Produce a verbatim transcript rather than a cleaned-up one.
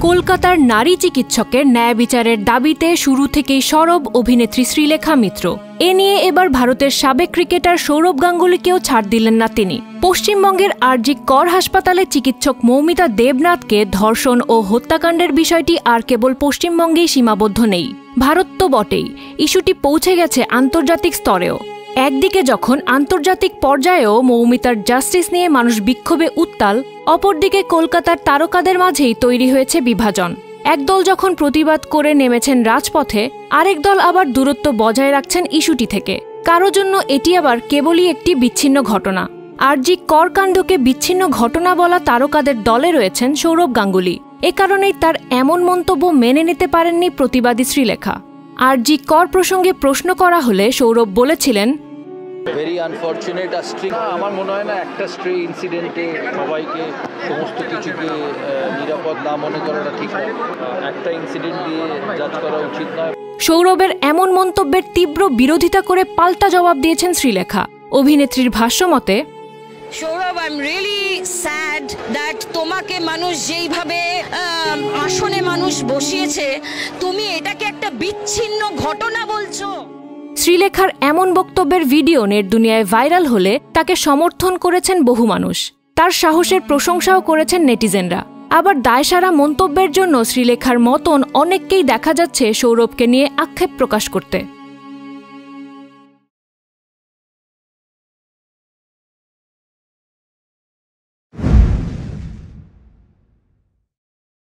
কলকাতার নারী চিকিৎসকের ন্যায় বিচারের দাবিতে শুরু থেকেই সরব অভিনেত্রী শ্রীলেখা মিত্র। এ নিয়ে এবার ভারতের সাবেক ক্রিকেটার সৌরভ গাঙ্গুলিকেও ছাড় দিলেন না তিনি। পশ্চিমবঙ্গের আরজি কর হাসপাতালে চিকিৎসক মৌমিতা দেবনাথকে ধর্ষণ ও হত্যাকাণ্ডের বিষয়টি আর কেবল পশ্চিমবঙ্গেই সীমাবদ্ধ নেই, ভারত তো বটেই। ইস্যুটি পৌঁছে গেছে আন্তর্জাতিক স্তরেও। একদিকে যখন আন্তর্জাতিক পর্যায়েও মৌমিতার জাস্টিস নিয়ে মানুষ বিক্ষোভে উত্তাল, অপরদিকে কলকাতার তারকাদের মাঝেই তৈরি হয়েছে বিভাজন। একদল যখন প্রতিবাদ করে নেমেছেন রাজপথে, আরেক দল আবার দূরত্ব বজায় রাখছেন ইস্যুটি থেকে। কারো জন্য এটি আবার কেবলই একটি বিচ্ছিন্ন ঘটনা। আরজি কর কাণ্ডকে বিচ্ছিন্ন ঘটনা বলা তারকাদের দলে রয়েছেন সৌরভ গাঙ্গুলি। এ কারণেই তার এমন মন্তব্য মেনে নিতে পারেননি প্রতিবাদী শ্রীলেখা। আরজি কর প্রসঙ্গে প্রশ্ন করা হলে সৌরভ বলেছিলেন, ভেরি আনফর্চুনেট স্ট্রি আমার মনে হয় না একটা স্ট্রি ইনসিডেন্টে সবাইকে সমস্ত কিছুকে নিরাপদ না মনে করাটা ঠিক নয়। একটা ইনসিডেন্ট দিয়ে জাজ করা উচিত নয়। সৌরভের এমন মন্তব্যের তীব্র বিরোধিতা করে পাল্টা জবাব দিয়েছেন শ্রীলেখা। অভিনেত্রীর ভাষ্যমতে, Sourav, I am really sad that তোমাকে মানুষ যেইভাবে আসনে মানুষ বসিয়েছে, তুমি এটাকে একটা বিচ্ছিন্ন ঘটনা বলছো। শ্রীলেখার এমন বক্তব্যের ভিডিও নেট দুনিয়ায় ভাইরাল হলে তাকে সমর্থন করেছেন বহু মানুষ। তার সাহসের প্রশংসাও করেছেন নেটিজেনরা। আবার দায়সারা মন্তব্যের জন্য শ্রীলেখার মতন অনেককেই দেখা যাচ্ছে সৌরভকে নিয়ে আক্ষেপ প্রকাশ করতে।